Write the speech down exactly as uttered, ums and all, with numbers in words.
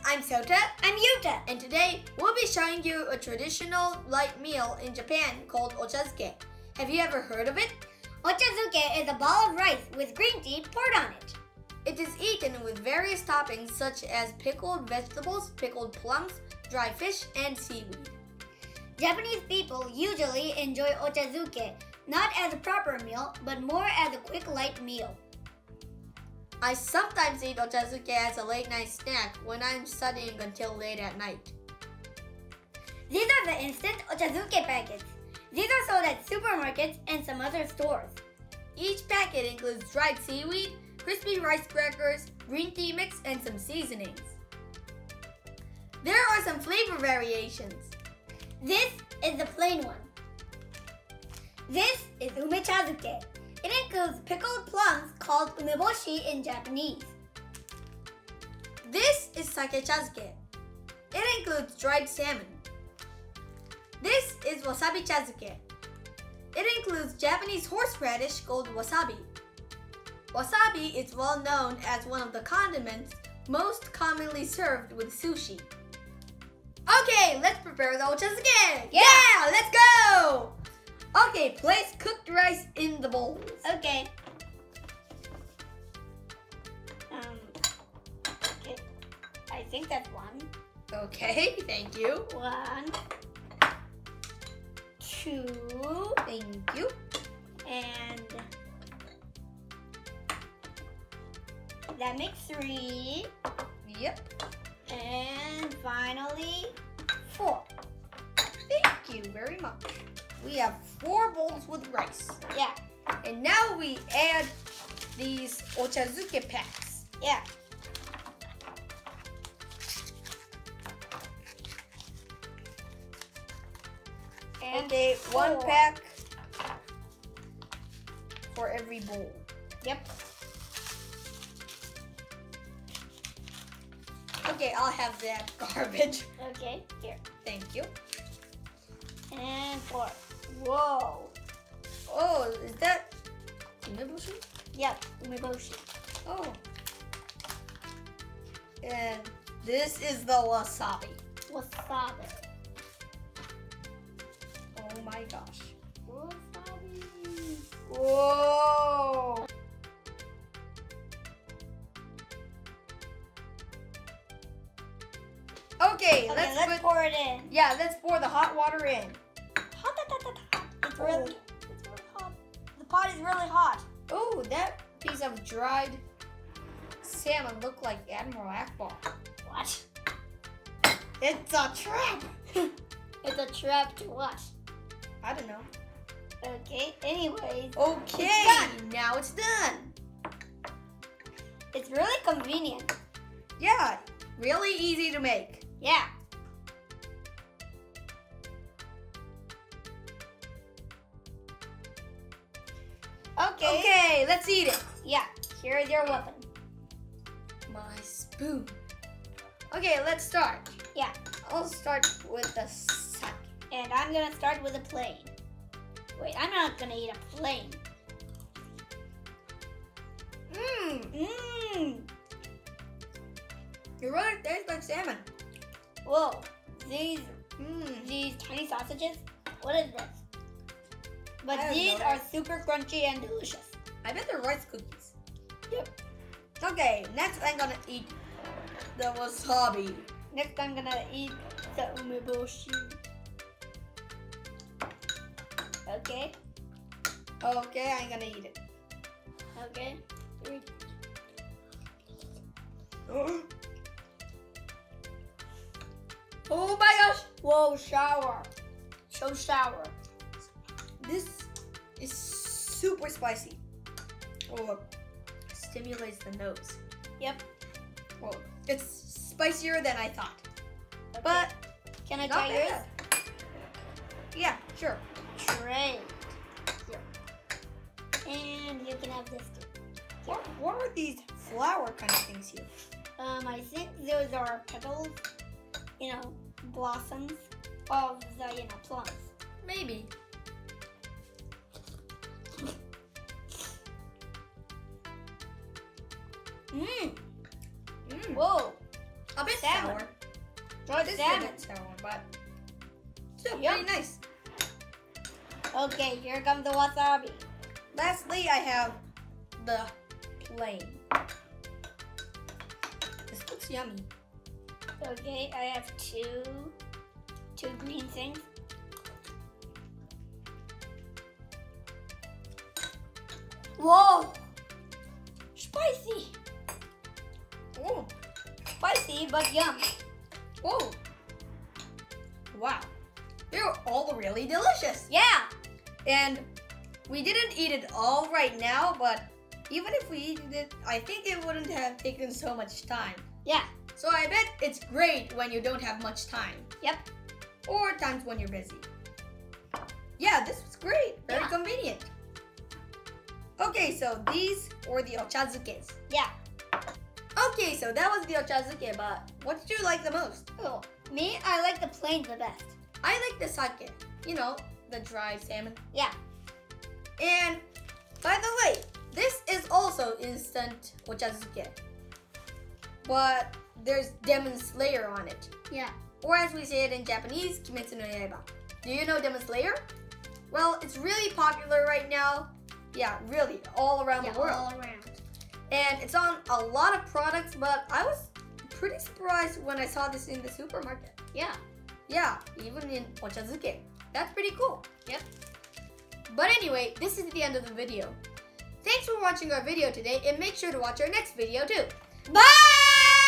I'm Sota. I'm Yuta. And today we'll be showing you a traditional light meal in Japan called Ochazuke. Have you ever heard of it? Ochazuke is a ball of rice with green tea poured on it. It is eaten with various toppings such as pickled vegetables, pickled plums, dry fish, and seaweed. Japanese people usually enjoy Ochazuke not as a proper meal, but more as a quick light meal. I sometimes eat Ochazuke as a late night snack when I'm studying until late at night. These are the instant Ochazuke packets. These are sold at supermarkets and some other stores. Each packet includes dried seaweed, crispy rice crackers, green tea mix, and some seasonings. There are some flavor variations. This is the plain one. This is Umechazuke. It includes pickled plums called umeboshi in Japanese. This is Sakechazuke. It includes dried salmon. This is Wasabi Chazuke. It includes Japanese horseradish called wasabi. Wasabi is well known as one of the condiments most commonly served with sushi. Okay, let's prepare the Ochazuke! Yeah. yeah, let's go! Okay, place cooked rice in the bowls. Okay. Um, okay. I think that's one. Okay, thank you. One. Two. Thank you. And that makes three. Yep. And finally, four. Thank you very much. We have four bowls with rice. Yeah. And now we add these Ochazuke packs. Yeah. And okay, four. one pack for every bowl. Yep. Okay, I'll have that garbage. Okay, here. Thank you. And four. Whoa. Oh, is that umeboshi? Yep, umeboshi. Oh. And this is the wasabi. Wasabi. Oh my gosh. Wasabi. Whoa. Okay, Okay, let's, let's put, pour it in. Yeah, let's pour the hot water in. Hot, hot, hot, hot, hot. It's Oh. really, it's really hot. The pot is really hot. Oh, that piece of dried salmon looked like Admiral Akbar. What? It's a trap. It's a trap to what? I don't know. Okay, anyways. Okay, It's done. now it's done. It's really convenient. Yeah, really easy to make. Yeah. Okay. Okay, let's eat it. Yeah, here is your weapon. My spoon. Okay, let's start. Yeah. I'll start with the sake. And I'm gonna start with a plain. Wait, I'm not gonna eat a plain. Mmm, Mmm. it really tastes like salmon. Whoa. These Mmm. these tiny sausages. What is this? I But have these no are idea. super crunchy and delicious. I bet they're rice cookies. Yep. Okay, next I'm gonna eat the wasabi. Next, I'm gonna eat the umeboshi. Okay. Okay, I'm gonna eat it. Okay. Three. Oh my gosh! Whoa, shower. So sour. This is super spicy. Oh, stimulates the nose. Yep. Well, it's spicier than I thought. Okay. But Can I not try yours? bad. Yeah, sure. Great. Here. And you can have this too. What, what are these flower kind of things here? Um, I think those are petals, you know, blossoms of the, you know, plums. Maybe. Mmm. Mm. Whoa. a bit Salmon. sour. Dried This salmon. is a bit sour, but still Yum. pretty nice. Okay, here comes the wasabi. Lastly, I have the plain. This looks yummy. Okay, I have two, two green things. Whoa! Spicy! Oh, Spicy, but yum. whoa. Wow. They're all really delicious. Yeah! And we didn't eat it all right now, but even if we eat it, I think it wouldn't have taken so much time. Yeah. So I bet it's great when you don't have much time. Yep. Or times when you're busy. Yeah, this was great. Very Yeah. convenient. Okay, so these were the Ochazukes. Yeah. Okay, so that was the Ochazuke, but what did you like the most? Oh, me, I like the plain the best. I like the sake. You know, the dried salmon. Yeah. And by the way, this is also instant Ochazuke. But there's Demon Slayer on it. Yeah. Or as we say it in Japanese, Kimetsu-no-Yaiba. Do you know Demon Slayer? Well, it's really popular right now. Yeah, really, all around Yeah, the world. all around. And it's on a lot of products, but I was pretty surprised when I saw this in the supermarket. Yeah. Yeah, even in Ochazuke. That's pretty cool. Yep. But anyway, this is the end of the video. Thanks for watching our video today, and make sure to watch our next video too. Bye!